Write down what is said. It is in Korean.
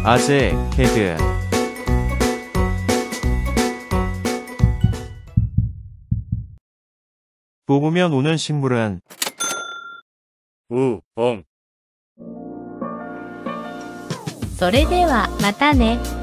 아재, 개그. 뽑으면 오는 식물은 우엉. それではまたね。